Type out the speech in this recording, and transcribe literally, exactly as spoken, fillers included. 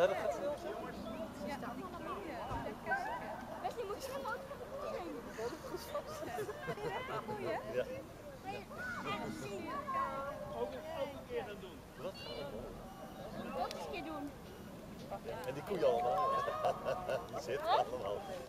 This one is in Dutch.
Ja, dat gaat snel. Ja, die knieën. Weet je, moet je zo ook van de knieën. Dat is vastzetten. Ja, goeie hè? Ja. Ook een keer gaan doen. Wat gaan we doen? Ook eens een keer doen. En die koeien allemaal. Die zitten allemaal.